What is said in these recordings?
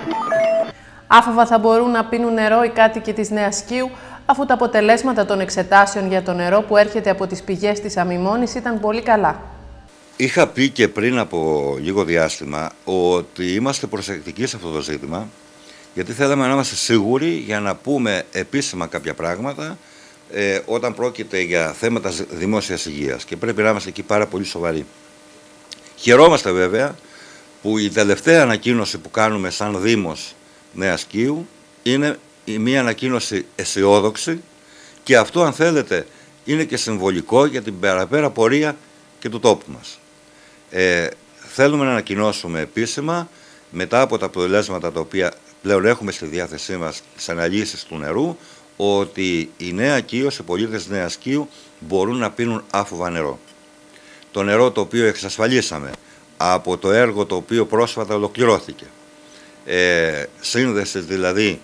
Άφοβα θα μπορούν να πίνουν νερό οι κάτοικοι της Νέας Σκύου, αφού τα αποτελέσματα των εξετάσεων για το νερό που έρχεται από τις πηγές της Αμημώνης ήταν πολύ καλά. Είχα πει και πριν από λίγο διάστημα ότι είμαστε προσεκτικοί σε αυτό το ζήτημα, γιατί θέλαμε να είμαστε σίγουροι για να πούμε επίσημα κάποια πράγματα όταν πρόκειται για θέματα δημόσιας υγείας, και πρέπει να είμαστε εκεί πάρα πολύ σοβαροί. Χαιρόμαστε βέβαια που η τελευταία ανακοίνωση που κάνουμε σαν Δήμος Νέας Σκύου είναι μια ανακοίνωση αισιόδοξη, και αυτό, αν θέλετε, είναι και συμβολικό για την παραπέρα πορεία και του τόπου μας. Θέλουμε να ανακοινώσουμε επίσημα, μετά από τα αποτελέσματα τα οποία πλέον έχουμε στη διάθεσή μας, τις αναλύσεις του νερού, ότι η Νέα Κίος, οι πολίτες της Νέας Σκύου μπορούν να πίνουν άφοβα νερό. Το νερό το οποίο εξασφαλίσαμε από το έργο το πρόσφατα ολοκληρώθηκε, σύνδεση δηλαδή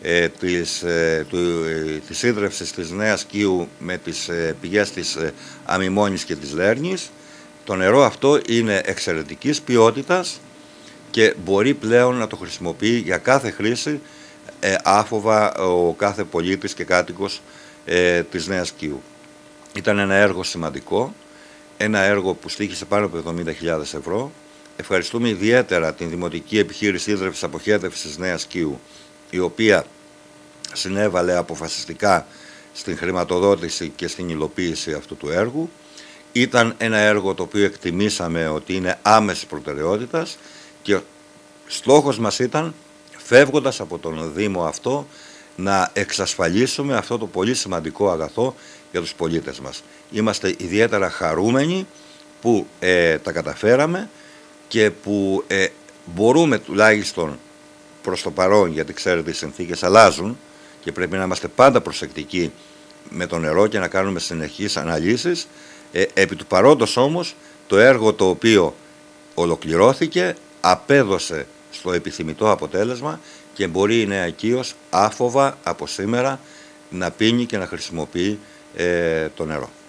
της ίδρυυσης της Νέας Σκύου με τις πηγές της Αμημώνης και της Λέρνης, το νερό αυτό είναι εξαιρετικής ποιότητας και μπορεί πλέον να το χρησιμοποιεί για κάθε χρήση άφοβα ο κάθε πολίτης και κάτοικος της Νέας Σκύου. Ήταν ένα έργο σημαντικό, ένα έργο που στοίχησε πάνω από 70.000 ευρώ. Ευχαριστούμε ιδιαίτερα την Δημοτική Επιχείρηση Ίδρυυσης Αποχέτευσης της Νέας Σκύου, η οποία συνέβαλε αποφασιστικά στην χρηματοδότηση και στην υλοποίηση αυτού του έργου. Ήταν ένα έργο το οποίο εκτιμήσαμε ότι είναι άμεσης προτεραιότητας, και στόχος μας ήταν, φεύγοντας από τον Δήμο αυτό, να εξασφαλίσουμε αυτό το πολύ σημαντικό αγαθό για τους πολίτες μας. Είμαστε ιδιαίτερα χαρούμενοι που τα καταφέραμε και που μπορούμε τουλάχιστον προς το παρόν, γιατί ξέρετε οι συνθήκες αλλάζουν και πρέπει να είμαστε πάντα προσεκτικοί με το νερό και να κάνουμε συνεχείς αναλύσεις. Επί του παρόντος όμως, το έργο το οποίο ολοκληρώθηκε απέδωσε στο επιθυμητό αποτέλεσμα και μπορεί η Νέα Κίος άφοβα από σήμερα να πίνει και να χρησιμοποιεί το νερό.